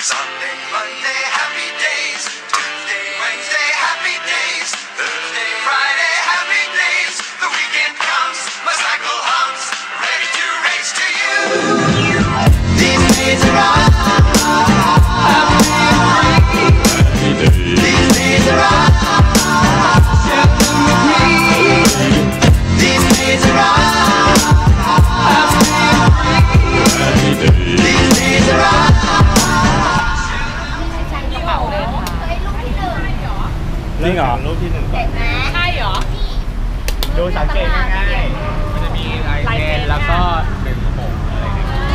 Sunday, Monday, happy days. Tuesday, Wednesday, happy days. Thursday, Friday, happy days. The weekend comes, my cycle hums, ready to race to you. These days are all these days are all share them with me. These days are all these days are all จริงเหรอรูปที่หนึ่งก่อนใช่เหรอดูสังเกตง่ายๆมันจะมีลายเส้นแล้วก็เป็นโป่งอะไรอย่างเงี้ย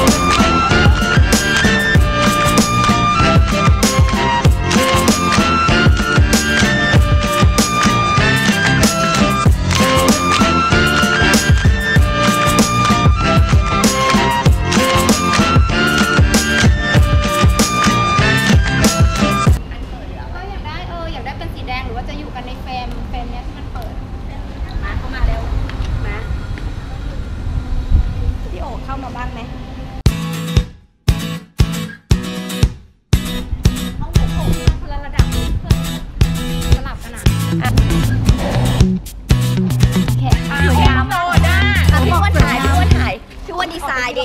ดีไซน์ดิ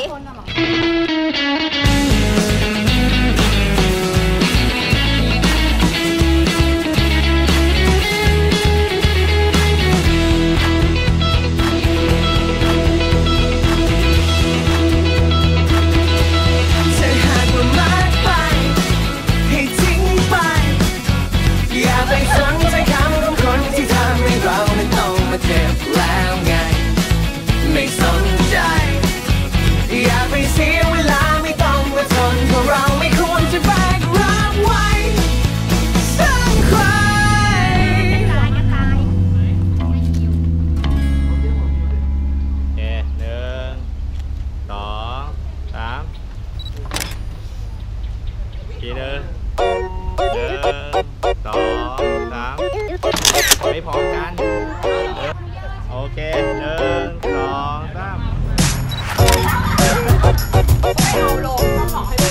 ไม่พร้อมกันโอเค1 2 3เอาลงต้องบอกให้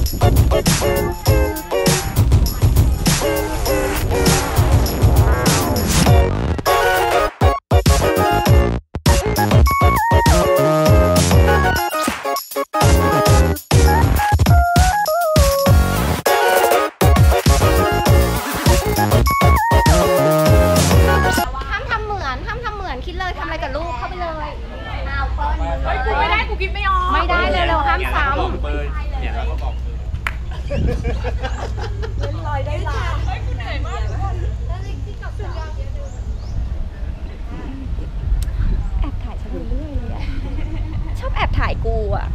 ไม่ได้เร็วๆห้ามซ้ำเนี่ยแล้วก็บอกเล่นลอยได้ลากูเหนื่อยมากแอบถ่ายฉันเรื่อยเลยอะชอบแอบถ่ายกูอะ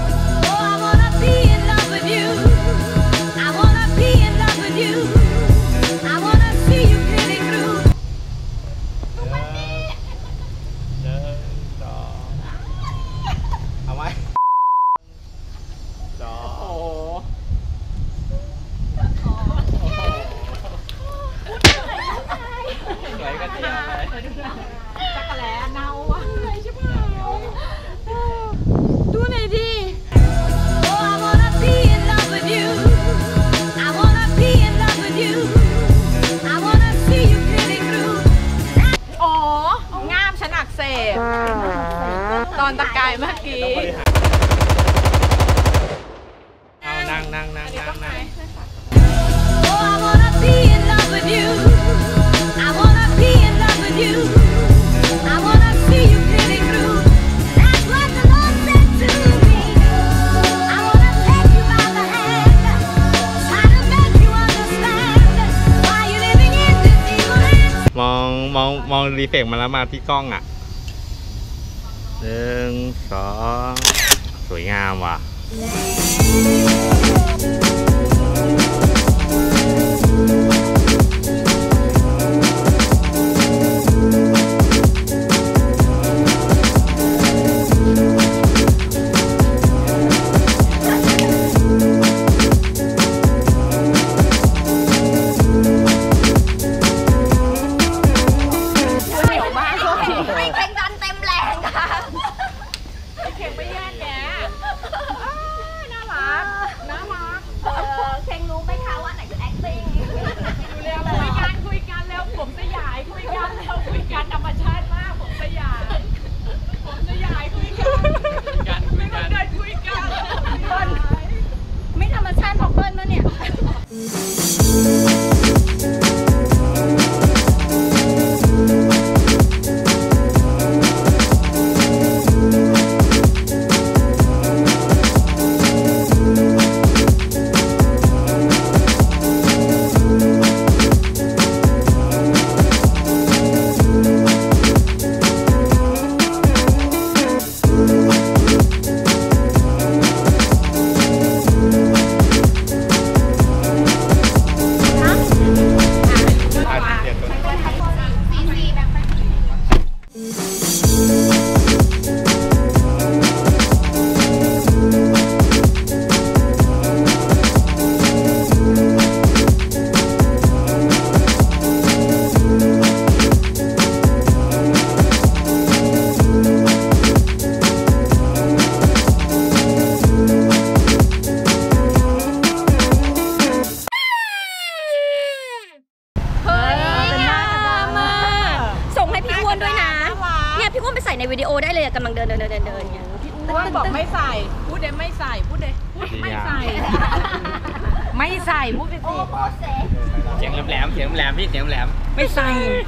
จักรแล้เน่าอ่ะใช่ไหมดูหน่อยดิอ๋องามฉันอักเสบตอนตะกายเมื่อกี้นั่งมองรีเฟกมาแล้วมาที่กล้องอ่ะ1 2สวยงามว่ะอ่ะไม่ใส่พูดไปสิเสียงแหลมๆเสียงแหลมพี่เสียงแหลมไม่ใส่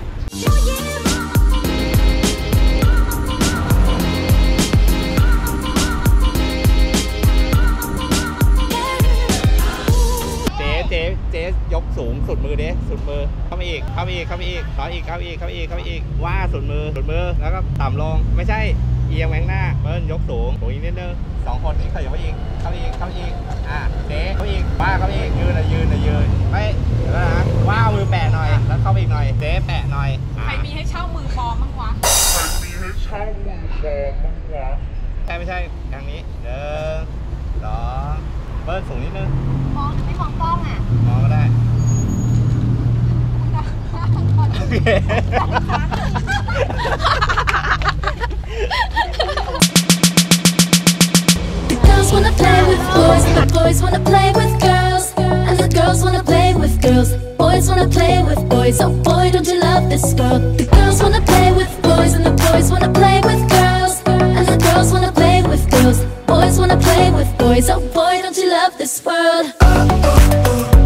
เจ๊ยกสูงสุดมือเด้สุดมือเข้ามาอีกเข้ามาอีกเข้ามาอีกขออีกเข้าอีกเข้าอีกเข้าอีกว่าสุดมือแล้วก็ต่ำลงไม่ใช่เอียงแหวงหน้าเบิ้ลยกสูงอีกนิดนึง2 คนนี้ขยับไปอีกเข้าอีกเข้าอีกเจ๊เข้าอีกว่าเข้าอีกยืนไม่เดี๋ยวนะว่ามือแปะหน่อยแล้วเข้าอีกหน่อยเจ๊แปะหน่อยใครมีให้เช่ามือปลอมบ้างวะไม่ใช่ทางนี้1 2เบิ้ลสูงนิดนึงมองไม่มองกล้องอ่ะมองก็ได้ The girls wanna play with boys, the boys wanna play with girls, and the girls wanna play with girls. Boys wanna play with boys, oh boy, don't you love this world? The girls wanna play with boys, and the boys wanna play with girls, and the girls wanna play with girls. Boys wanna play with boys, oh boy, don't you love this world?